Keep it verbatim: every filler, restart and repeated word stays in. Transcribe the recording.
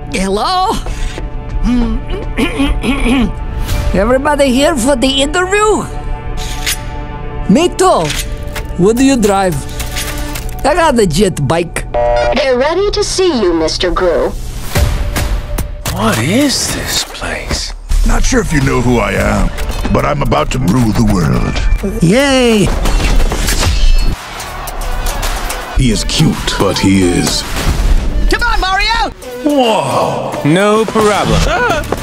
Hello? Everybody here for the interview? Me too. What do you drive? I got a jet bike. They're ready to see you, Mister Gru. What is this place? Not sure if you know who I am, but I'm about to rule the world. Yay! He is cute, but he is... Come on, Mario! Whoa! No problem.